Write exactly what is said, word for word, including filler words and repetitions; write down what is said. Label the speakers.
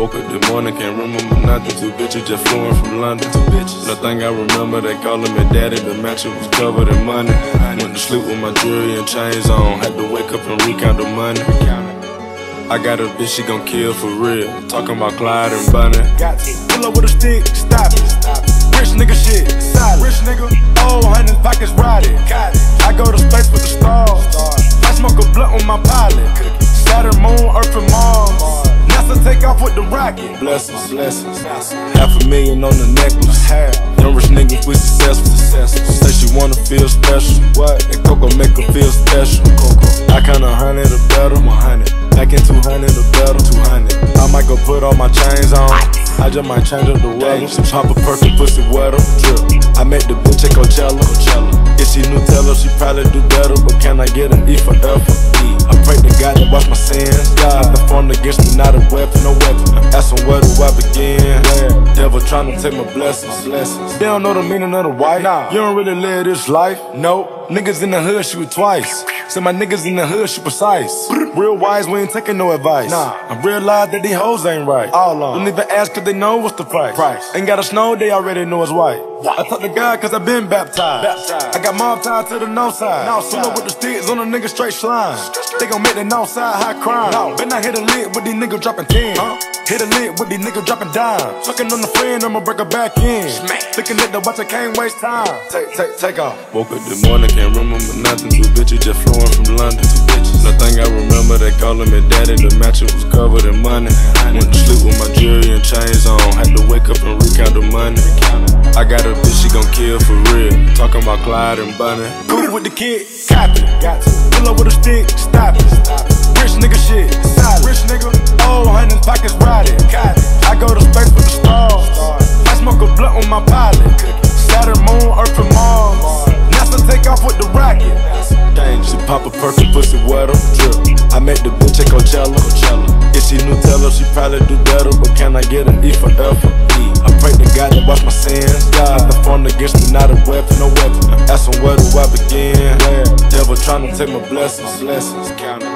Speaker 1: Woke up this morning, can't remember nothing. Two bitches just flew in from London. Two bitches. Nothing I remember, they calling me daddy. The mansion was covered in money. Went to sleep with my jewelry and chains on. Had to wake up and recount the money. I got a bitch, she gon' kill for real. Talking about Clyde and Bunny.
Speaker 2: Got to pull up with a stick, stop it. Rich nigga shit, solid. Rich nigga, old hundred pockets rotted. I go to space with the stars. I smoke a blunt with my pilot. Saturn, Moon, Earth, and Mars. NASA take off with the rocket.
Speaker 1: Blessings, blessings. Half a million on the necklace. Young rich niggas, we successful. Say she wanna feel special. What? That Coco make her feel special. I kinda hundred or better. Back in two hundred or better. two hundred. I might go put all my chains on. I just might change up the weather. She pop a perk and pussy wetter. I make the bitch at Coachella. If she Nutella, she probably do better. But can I get an E for effort? I pray to God to wash my sins. God, the form against me, not a weapon, no weapon. Asking where do I begin? Devil trying to take my blessings. They don't know the meaning of the white. You don't really live this life. Nope. Niggas in the hood shoot twice. Say my niggas in the hood shoot precise. Real wise, we ain't taking no advice. Nah. I realize that these hoes ain't right. All on. Don't even ask cause they know what's the price. price. Ain't gotta snow, they already know it's white. I talk to God cause I been baptized. baptized. I got mob tied to the north side. Pull up with the sticks on a nigga straight slime. They gon' make the north side high crime. No. Been I hit a lick with these niggas dropping ten. Huh? Hit a lick with these niggas dropping dimes. Fucking on the friend, I'ma break her back in. Looking at the watch, I can't waste time. Take, take, take off. Woke up this morning, can't remember nothing. Two bitches just flew in from London. Two bitches. Nothing I remember, they calling me daddy. The mansion was covered in money. Went to sleep with my jewelry and chains on. Had to wake up and recount the money. I got a bitch, she gon' kill for real. Talking about Clyde and Bunny. Booty with the kid, copy. Got to pull up with a stick, stop it. Rich nigga shit, solid. Rich nigga, old hundred pockets rotted. I go to space with the stars. I smoke a blunt with my pilot. Saturn, Moon, Earth, and Mars. NASA take off with the rocket. She pop a perk and pussy wetter. I make the bitch at Coachella. If she Nutella, she probably do better. But can I get an E for effort? I pray to God to wash my sins. God, the form against me, not a weapon, no weapon. Asking where do I begin? Devil trying to take my blessings. Blessings, count